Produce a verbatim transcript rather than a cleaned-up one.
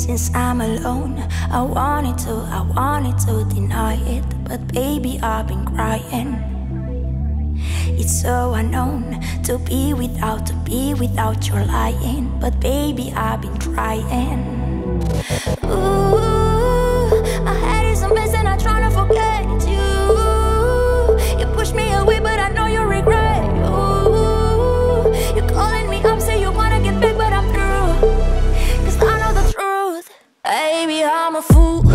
since I'm alone. I wanted to, I wanted to deny it, but baby, I've been crying. It's so unknown to be without, to be without your lying, but baby, I've been trying. Ooh, I had it some mess and I'm trying to forget you. You pushed me away, but I know you regret. Ooh, you're calling me up, say you wanna get back, but I'm through, 'cause I know the truth. Baby, I'm a fool.